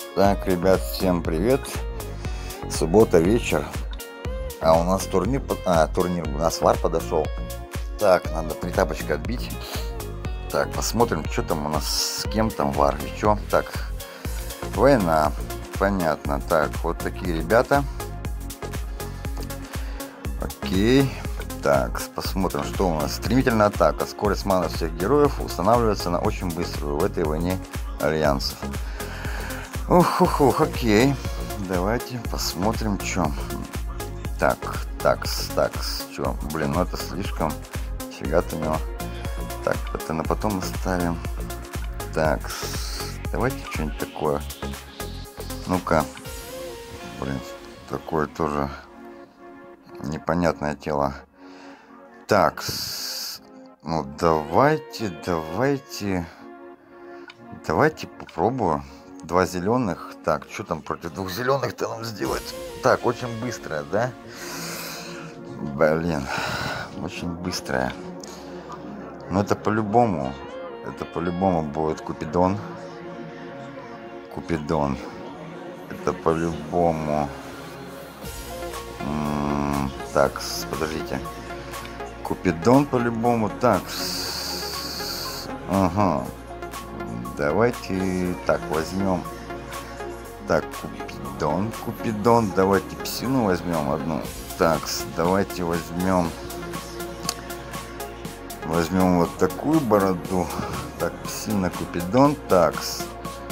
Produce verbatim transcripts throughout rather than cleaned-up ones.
Так, ребят, всем привет. Суббота, вечер. А у нас турнир, под- а, турнир, у нас вар подошел. Так, надо три тапочка отбить. Так, посмотрим, что там у нас, с кем там вар и что. Так, война, понятно. Так, вот такие ребята. Окей. Так, посмотрим, что у нас. Стремительная атака. Скорость маны всех героев устанавливается на очень быструю в этой войне альянсов. Ух, ух, ух, окей. Давайте посмотрим, что. Так, такс, такс, что. Блин, ну это слишком. Фига-то у него. Так, это на потом оставим. Так, давайте что-нибудь такое. Ну-ка. Блин, такое тоже непонятное тело. Так, ну давайте, давайте, давайте попробую. Два зеленых. Так, что там против двух зеленых-то нам сделать? Так, очень быстрая, да? Блин, очень быстрая. Но это по-любому. Это по-любому будет Купидон. Купидон. Это по-любому. М-м, так, подождите. Купидон по-любому. Так. Ага. Давайте так возьмем. Так, Купидон, Купидон. Давайте псину возьмем одну. Так, давайте возьмем. Возьмем вот такую бороду. Так, псина, Купидон. Такс.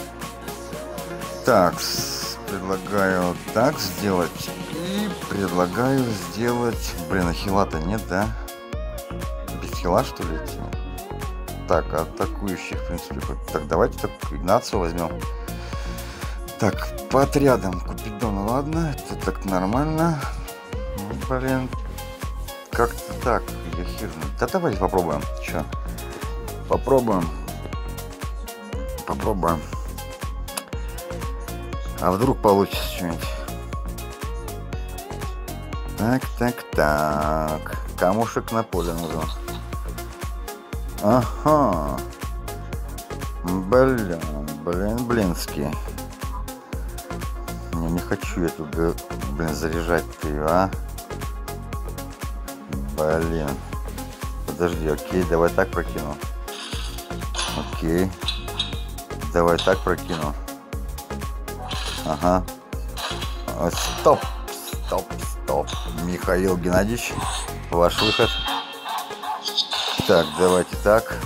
Такс. Предлагаю так сделать. И предлагаю сделать. Блин, а хила-то нет, да? Без хила, что ли, идти? Так, атакующих, в принципе. Так, давайте так Игнацию возьмем. Так, по отрядам Купидона, ладно, это так нормально. Ну, блин, как-то так, я хер. Да давайте попробуем. Че? Попробуем. Попробуем. А вдруг получится что-нибудь? Так, так, так. Камушек на поле нужен. Ага. Блин, блин, блинский. Не, не хочу я тут, блин, заряжать-то ее, а? Блин. Подожди, окей, давай так прокину. Окей. Давай так прокину. Ага. О, стоп, стоп, стоп. Михаил Геннадьевич, ваш выход. Так, давайте так.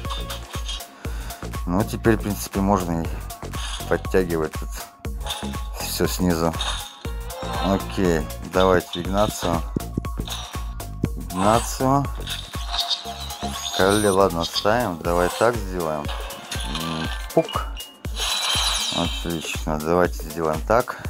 Ну, теперь, в принципе, можно и подтягивать тут все снизу. Окей, давайте Игнацию. Игнацию. Калли, ладно, ставим. Давай так сделаем. Пук. Отлично. Давайте сделаем так.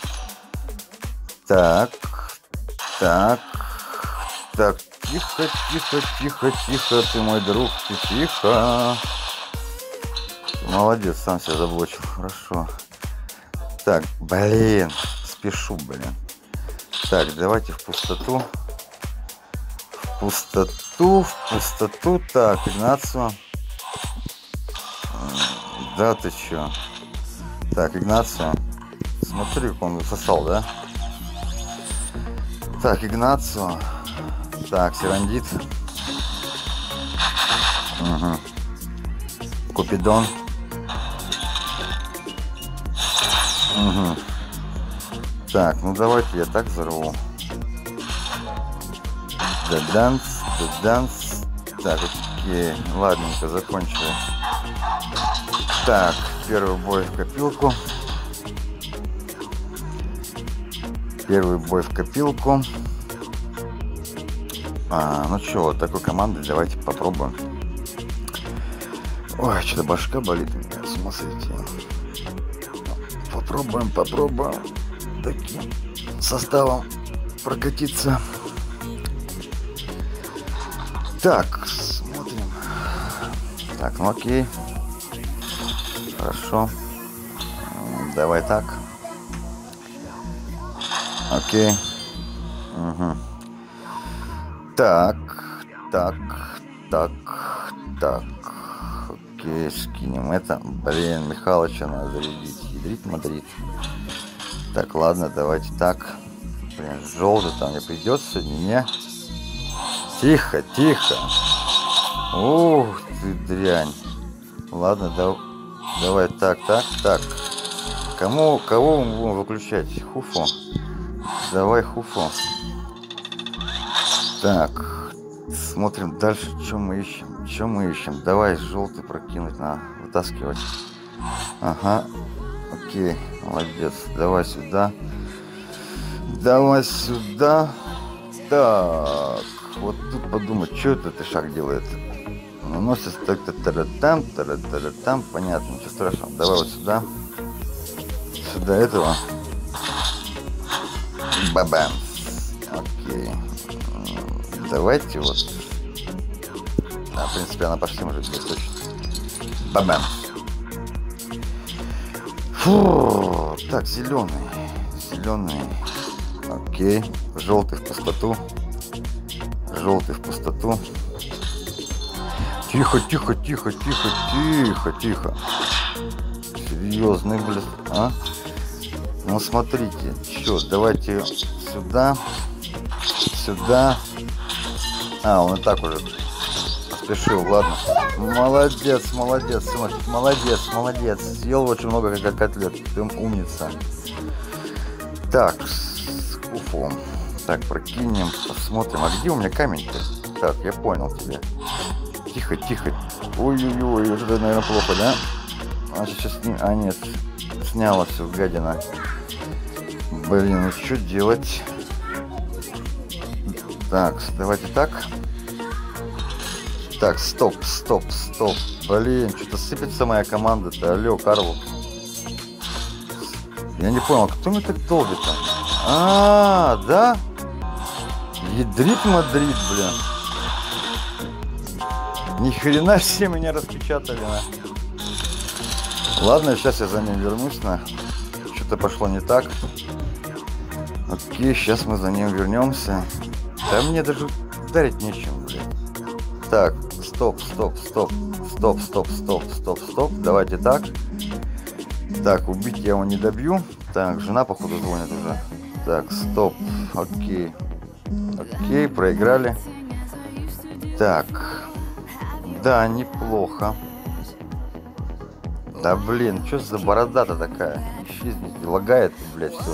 Так. Так. Так. Тихо, тихо, тихо, тихо. Ты мой друг. Ты тихо. Молодец, сам себя заблочил. Хорошо. Так, блин. Спешу, блин. Так, давайте в пустоту. В пустоту, в пустоту. Так, Игнацию. Да ты чё? Так, Игнацию. Смотри, как он сосал, да? Так, Игнацию. Так, Серандит. Угу. Купидон. Угу. Так, ну давайте я так взорву. Даданс, даданс. Так, окей. Ладненько, закончили. Так, первый бой в копилку. Первый бой в копилку. А, ну что, вот такой командой давайте попробуем. Ой, что-то башка болит у меня, с ума сойти. Попробуем, попробуем таким составом прокатиться. Так, смотрим. Так, ну окей. Хорошо. Давай так. Окей. Угу. Так, так, так, так. Окей, скинем это. Блин, Михалыча надо зарядить. Ядрит Мадрид. Так, ладно, давайте так. Блин, желтый там не придется сегодня, не? Тихо, тихо. Ух ты, дрянь. Ладно, да, давай так, так, так. Кому, кого мы будем выключать? Хуфу. Давай Хуфу. Так, смотрим дальше, что мы ищем. Что мы ищем? Давай желтый прокинуть, надо вытаскивать. Ага, окей, молодец. Давай сюда. Давай сюда. Так, вот тут подумать, что это ты шаг делает. Наносит так-то таратам, таратам, понятно, ничего страшного. Давай вот сюда. Сюда этого. Бабам. Окей. Давайте вот. Да, в принципе, она почти может быть точно. Бабам. Фу. Так, зеленый. Зеленый. Окей. Желтый в пустоту. Желтый в пустоту. Тихо, тихо, тихо, тихо, тихо, тихо. Серьезный, блин, а? Ну, смотрите, что, давайте сюда, сюда. А, он и так уже поспешил, ладно. Молодец, молодец, сыночек, молодец, молодец. Съел очень много как котлет, ты умница. Так, с Хуфом. Так, прокинем, посмотрим. А где у меня камень-то? Так, я понял тебя. Тихо, тихо. Ой-ой-ой, это, наверное, плохо, да? А сейчас... А, нет. Сняла все, гадина. Блин, ну что делать? Так, давайте так. Так, стоп, стоп, стоп. Блин, что-то сыпется моя команда-то. Алло, Карл. Я не понял, кто мне так долбит-то? А, да? Ядрит Мадрид, блин. Ни хрена все меня распечатали, на. Ладно, сейчас я за ним вернусь, на. Что-то пошло не так. Окей, сейчас мы за ним вернемся. Да мне даже ударить нечем, блин. Так, стоп, стоп, стоп, стоп, стоп, стоп, стоп, стоп. Давайте так. Так, убить я его не добью. Так, жена, походу, звонит уже. Так, стоп. Окей. Окей, проиграли. Так. Да, неплохо. Да блин, что за борода-то такая? Исчезнет, лагает, блядь, все.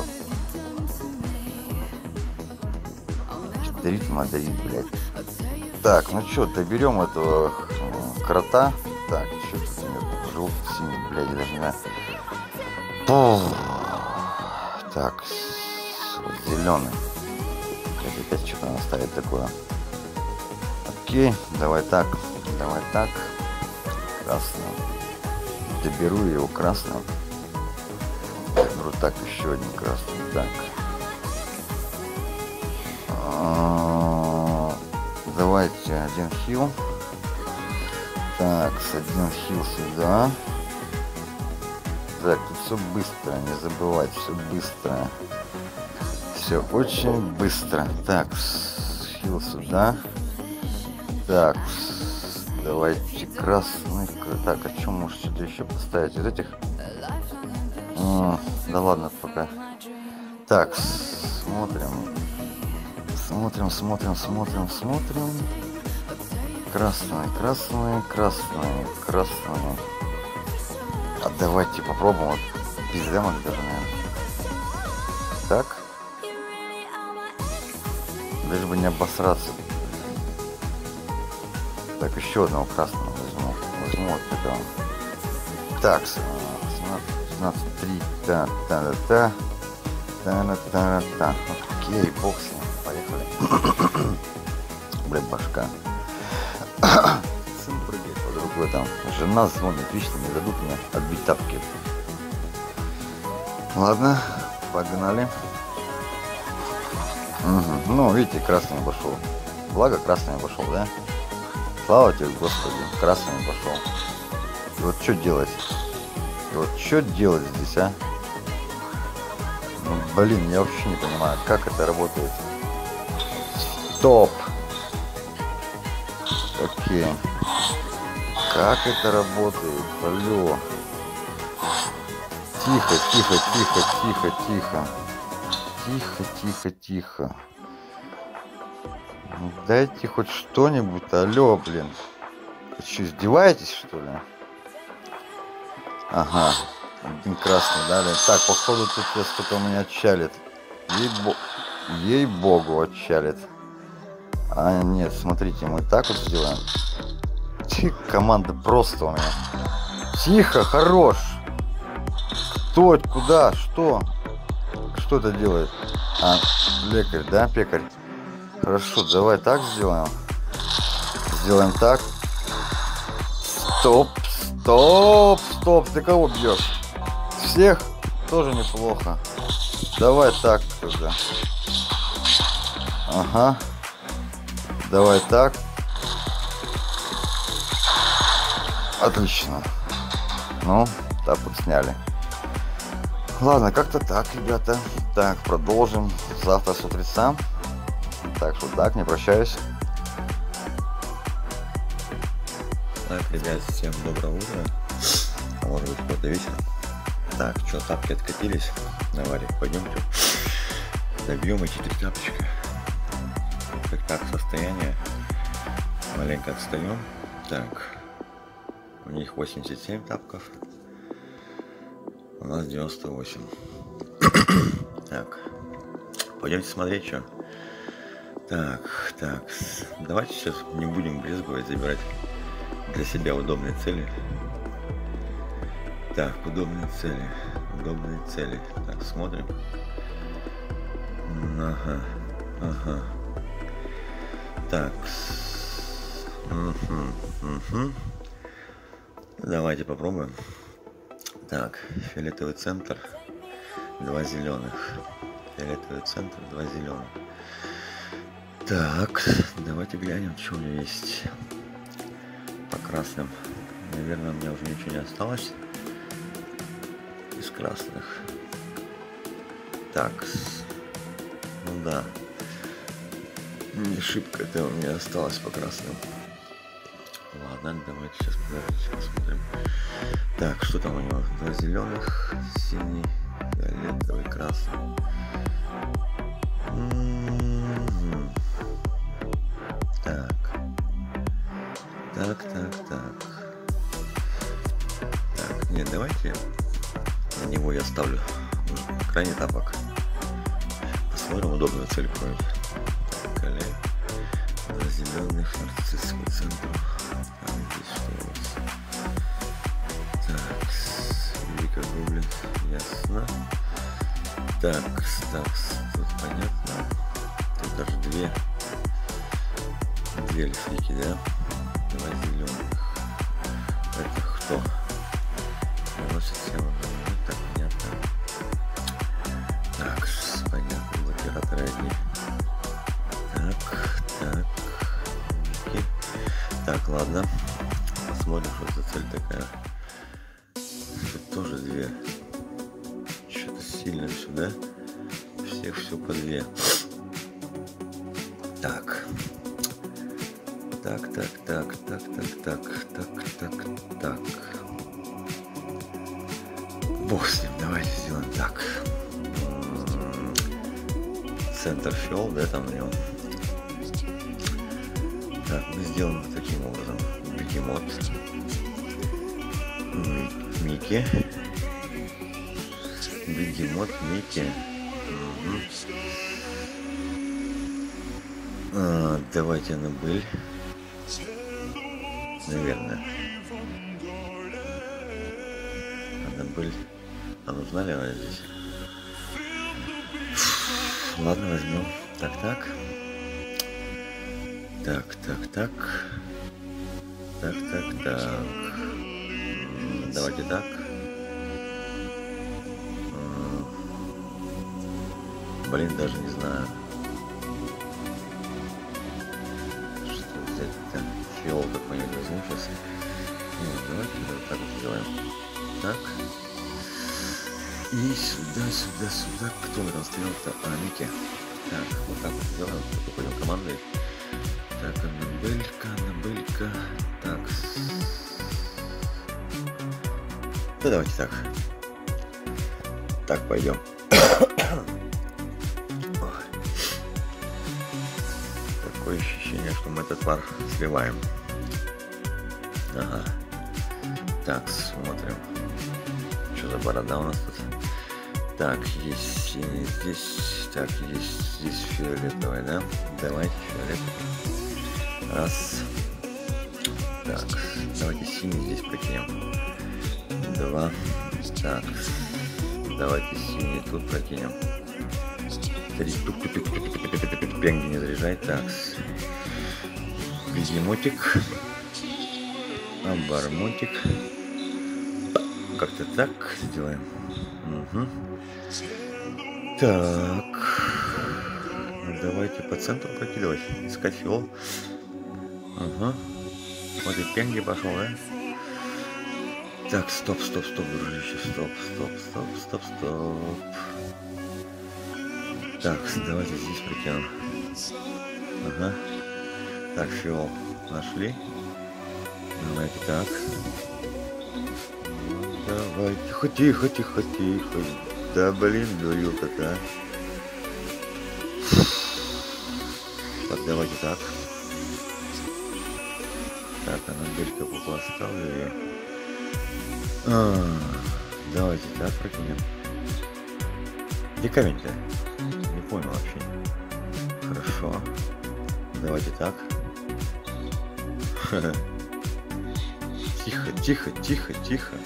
Ядрит Мадрид, блядь. Так, ну что, доберем этого э, крота. Так, что тут у него желтый, синий, блядь, даже не знаю. Так, вот зеленый. Опять что-то она ставит такое. Окей, давай так. Давай так. Красный. Доберу его красным. Беру так, еще один красный. Так. А-а-а. Давайте один хил. Так, с один хил сюда. Так, тут все быстро, не забывать, все быстро. Все очень быстро. Так, хил сюда. Так, давайте красный. Так, а что, может, что-то еще поставить из этих? М-м, да ладно, пока. Так, смотрим. Смотрим, смотрим, смотрим, смотрим. Красный, красный, красный, красный. А давайте попробуем. Вот, без демок даже, наверное. Так. Лишь бы не обосраться. Так, еще одного красного возьму. Возьму вот этого. Так, семнадцать, три, та, та, та, та, та, та. Окей, бог с ним. Поехали. Блядь, башка. Сын прыгает под рукой там. Жена звонит, вечно не дадут мне отбить тапки. Ладно, погнали. Угу. Ну, видите, красный обошел. Благо красный обошел, да? Слава тебе, Господи, красный пошел. И вот что делать? И вот что делать здесь, а? Ну, блин, я вообще не понимаю, как это работает. Стоп! Окей. Как это работает? Алло. Тихо, тихо, тихо, тихо, тихо. Тихо, тихо, тихо. Ну, дайте хоть что-нибудь. Алло, блин. Вы что, издеваетесь, что ли? Ага. Один красный дали. Так, походу тут сейчас кто-то у меня отчалит. Ей-бо... Ей-богу, отчалит. А, нет, смотрите, мы так вот сделаем. Тихо, команда просто у меня. Тихо, хорош. Кто, куда, что? Что это делает? А, лекарь, да, пекарь? Хорошо, давай так сделаем. Сделаем так. Стоп, стоп, стоп. Ты кого бьешь? Всех? Тоже неплохо. Давай так тогда. Ага. Давай так. Отлично. Ну, так вот сняли. Ладно, как-то так, ребята. Так, продолжим. Завтра с утреца. Так что так, не прощаюсь. Так, ребят, всем доброго утра. А может быть, какой-то вечер. Так, что, тапки откатились. Давай, пойдемте. Добьем эти три тапочка. Как так, состояние. Маленько отстаем. Так. У них восемьдесят семь тапков. У нас девяносто восемь. Так. Пойдемте смотреть, что. Так, так. Давайте сейчас не будем брезговать, забирать для себя удобные цели. Так, удобные цели. Удобные цели. Так, смотрим. Ага. Ага. Так. Угу. Угу. Давайте попробуем. Так, фиолетовый центр, два зеленых. Фиолетовый центр, два зеленых. Так, давайте глянем, что у меня есть по красным. Наверное, у меня уже ничего не осталось из красных. Так, ну да, не шибко это у меня осталось по красным. Ладно, давайте сейчас посмотрим. Так, что там у него? Два зеленых, синий, фиолетовый, красный. М-м-м. Так. Так, так, так. Так, нет, давайте на него я ставлю крайний тапок. Посмотрим, удобную цель какую. Так, колей. Два зеленых, нарцисс по центру. А здесь что у нас? Так, Вика Гоблин, ясно. Так, так, тут понятно. Тут даже две, две лифлики, да? Два зеленых. Это кто? Наносит всем. Так, понятно. Так, понятно, блокираторы одни. Так, так. Окей. Так, ладно. Посмотрим, что за цель такая. Тут тоже две. Что-то сильно сюда. Всех все по две. Так. Так, так, так, так, так, так, так, так, так. Бог с ним, давайте сделаем так. Центр фиол, да, там на нем. Так, мы сделаем вот таким образом. Бегемот. Микки. Бегемот, Микки. Угу. А, давайте Аннабель. Наверное. Аннабель. А нужна ли она здесь? Ладно, возьмем. Так, так. Так, так, так. Так, так, так. Давайте так. Блин, даже не знаю. Что взять-то? Фиол какой-нибудь возьму сейчас. Нет, давайте вот так вот сделаем. Так. И сюда, сюда, сюда. Кто там стоял-то? А, Микки. Так, вот так вот сделаем. Пойдем командой. Так, Аннабелька, Аннабелька. Так. Да давайте так. Так, пойдем. Такое ощущение, что мы этот пар сливаем. Ага. Так, смотрим. Что за борода у нас тут? Так, есть синий здесь. Так, есть здесь фиолетовый, да? Давайте фиолетовый. Раз. Так, давайте синий здесь прокинем. Два. Так. Давайте синий тут прокинем. Три. Пенги не заряжай. Так. Бегемотик. Обормотик. Как-то так сделаем. Угу. Так. Давайте по центру прокидывать. Искать фиол. Ага. Вот и пенги пошел, да? Так, стоп, стоп, стоп, дружище. Стоп, стоп, стоп, стоп, стоп. Так, давайте здесь прикинем. Ага. Так, фиол нашли. Давайте так. Давай, тихо, тихо, тихо, тихо. Да блин, дурилка-то. Так, давайте так. Так, она дырка попала, ставлю ее. А, давайте так прокинем. Где камень-то? Не понял вообще. Хорошо. Давайте так. Тихо, тихо, тихо, тихо.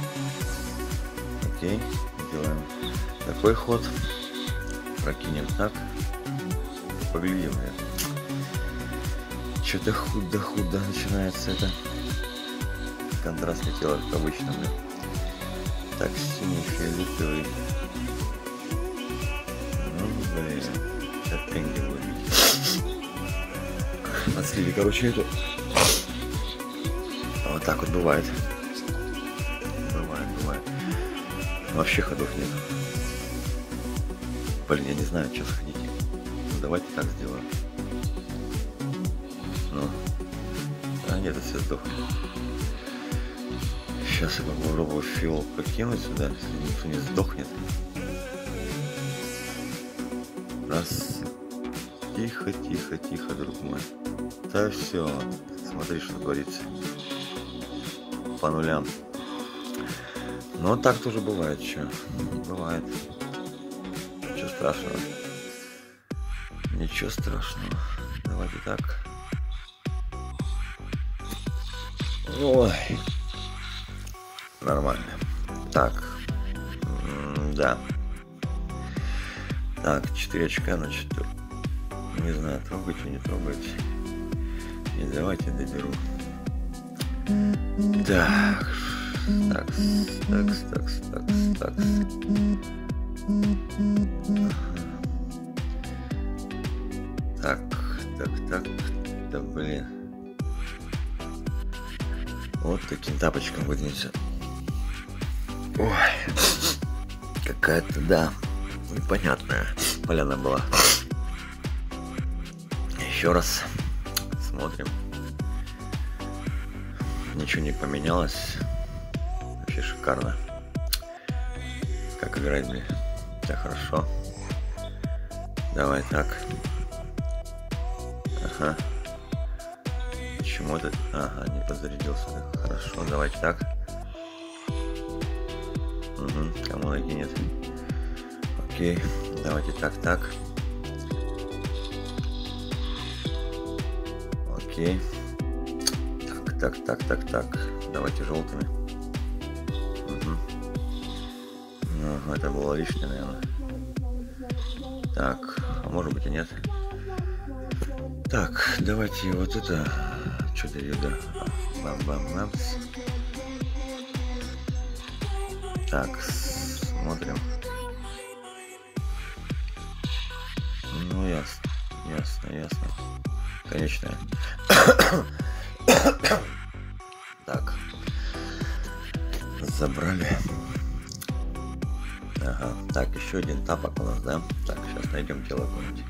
Окей, делаем такой ход. Прокинем так. Поглядим. Что-то худо-худо начинается это. Контрастное тело, как обычно, да. Так, синий, фиолетовый. Ну, блин. Сейчас пенги будет. Отслили, короче, эту. Вот так вот бывает. Бывает, бывает. Вообще ходов нет. Блин, я не знаю, что сходить. Ну, давайте так сделаем. Ну. А нет, это все сдохнет. Сейчас я попробую фиол покинуть сюда, если никто не сдохнет. Раз. Тихо, тихо, тихо, друг мой. Да все. Смотри, что творится. По нулям. Но так тоже бывает, что. Бывает. Ничего страшного. Ничего страшного. Давайте так. Ой. Нормально. Так. М-да. Так, четыре очка на четыре. Не знаю, трогать или не трогать. И давайте доберу. Так. Так, так, так, так, так. Так, так, так. Да блин. Вот таким тапочком выдвинется. Ой. Какая-то, да, непонятная поляна была. Еще раз смотрим. Ничего не поменялось. Вообще шикарно. Как играть, блин. Да, хорошо. Давай так. Ага. Почему это? Ага, не подзарядился. Да. Хорошо, давайте так. Угу, кому накинет. Окей, давайте так, так. Окей. Так, так, так, так, так. Давайте желтыми. Угу. Ну, это было лишнее, наверное. Так, а может быть и нет. Так, давайте вот это. Что-то да. Бам-бам-бам. Так, смотрим. Ну, ясно, ясно, ясно. Конечная. Так. Забрали. Ага. Так, еще один тапок у нас, да? Так, сейчас найдем тело какое-нибудь.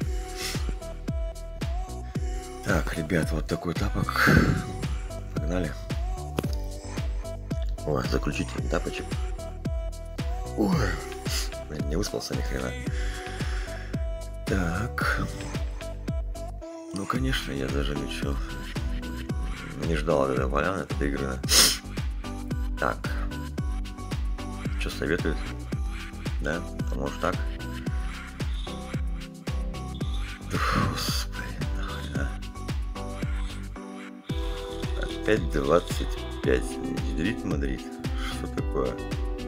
Так, ребят, вот такой тапок. Погнали. О, заключительный тапочек. Ой, блин, не выспался ни хрена. Так. Ну, конечно, я даже ничего не ждал от этого поляны, от этой игры. Так. Что советует? Да? Поможет так? Господи, нахрена. Опять двадцать пять. Ядрит Мадрид. Что такое?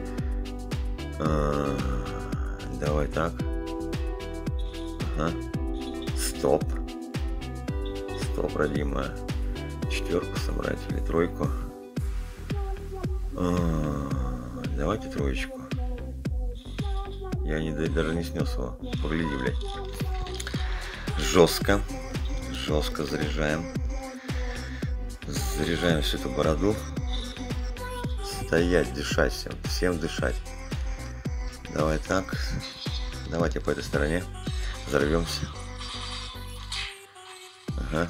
А, давай так. Ага. Стоп. Стоп, родимая. Четверку собрать или тройку? А, давайте троечку. Я не, даже не снес его. Погляди, блядь. Жестко. Жестко заряжаем. Заряжаем всю эту бороду. Стоять, дышать всем. Всем дышать. Давай так. Давайте по этой стороне. Взорвемся. Ага.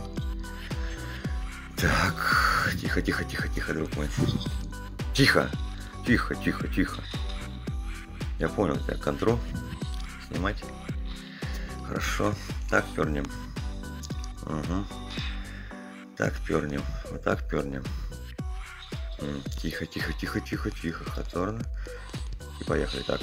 Так. Тихо, тихо, тихо, тихо, друг мой. Тихо. Тихо, тихо, тихо. Я понял, тебя контроль. Снимать. Хорошо. Так пернем. Угу. Так пернем. Вот так пернем. Тихо, тихо, тихо, тихо, тихо. Хаторно. И поехали так.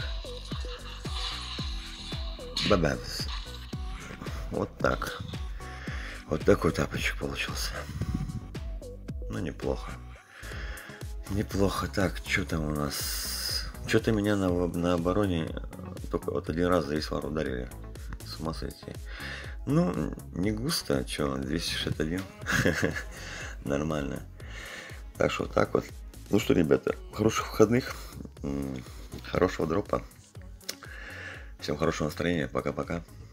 Бабамс. Вот так. Вот такой тапочек получился. Ну, неплохо. Неплохо. Так, что там у нас? Что-то меня на, на обороне только вот один раз за весь вар ударили. С ума сойти. Ну, не густо. Что, двести шестьдесят один. Нормально. Так что вот так вот. Ну что, ребята, хороших выходных. Хорошего дропа. Всем хорошего настроения. Пока-пока.